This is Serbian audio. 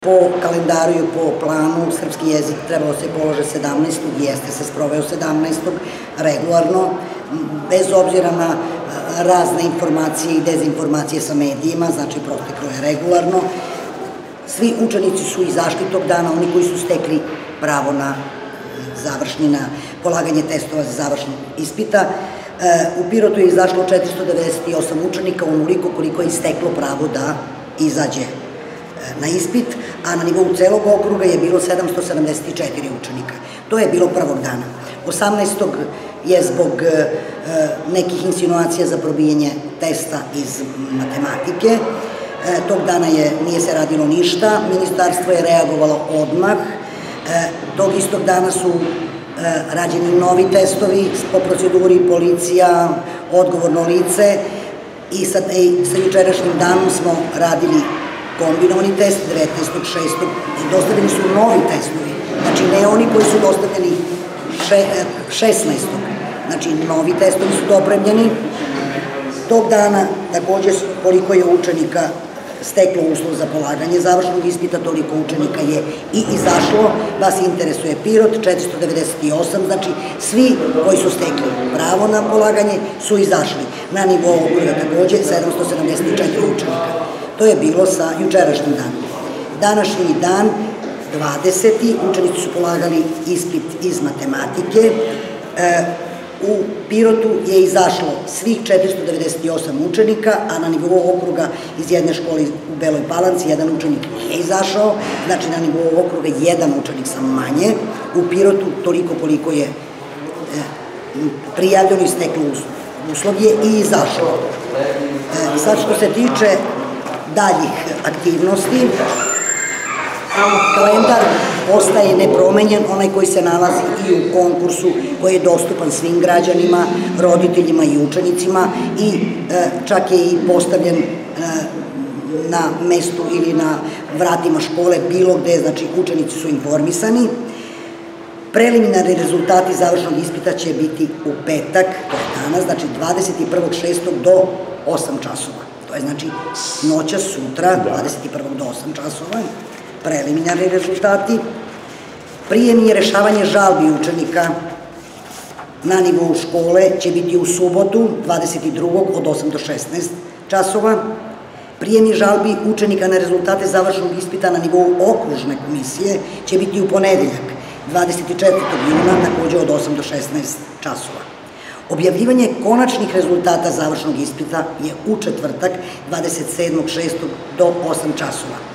Po kalendaru i po planu srpski jezik trebalo se polože 17. jeste se sproveo 17. regularno, bez obzira na razne informacije i dezinformacije sa medijima, znači proteklo je regularno. Svi učenici su izašli tog dana, oni koji su stekli pravo na polaganje testova za završnog ispita. U Pirotu je izašlo 498 učenika, onoliko koliko je isteklo pravo da izađe na ispit, a na nivou celog okruga je bilo 774 učenika. To je bilo prvog dana. 18. je zbog nekih insinuacija za probijanje testa iz matematike. Tog dana nije se radilo ništa, ministarstvo je reagovalo odmah. Tog istog dana su rađeni novi testovi po proceduri policija, odgovorno lice i sa jučerašnjim danom smo radili kombinovani test 19.6. Dostavljeni su novi testovi, znači ne oni koji su dostavljeni 16. Znači novi testovi su dopremljeni. Tog dana takođe koliko je učenika steklo uslov za polaganje završnog ispita, toliko učenika je i izašlo. Vas interesuje Pirot, 498, znači svi koji su stekli pravo na polaganje su izašli. Na nivou okruga takođe 774 učenika. To je bilo sa jučerašnjim danom. Današnji dan, 20. učenici su polagali ispit iz matematike. U Pirotu je izašlo svih 498 učenika, a na nivou okruga iz jedne škole u Beloj Palanci jedan učenik nije izašao, znači na nivou okruga jedan učenik samo manje. U Pirotu toliko koliko je prijavljeno i steklo uslov je i izašlo. Sad što se tiče daljih aktivnosti, kalendar ostaje nepromenjen, onaj koji se nalazi i u konkursu koji je dostupan svim građanima, roditeljima i učenicima i čak je i postavljen na mestu ili na vratima škole, bilo gde, znači učenici su informisani. Preliminarni rezultati završnog ispita će biti u petak, to je danas, znači 21.6. do 8 časova. To je znači noća sutra, 21. do 8 časova. Preliminarni rezultati. Prijem i rešavanje žalbi učenika na nivou škole će biti u subotu, 22. od 8 do 16 časova. Prijem i žalbi učenika na rezultate završnog ispita na nivou okružne komisije će biti u ponedeljak, 24. juna, takođe od 8 do 16 časova. Objavljivanje konačnih rezultata završnog ispita je u četvrtak, 27.6. do 8 časova.